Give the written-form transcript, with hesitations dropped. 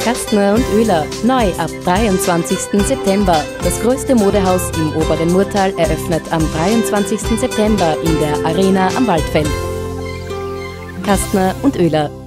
Kastner und Oehler, neu ab 23. September. Das größte Modehaus im oberen Murtal eröffnet am 23. September in der Arena am Waldfeld. Kastner und Oehler.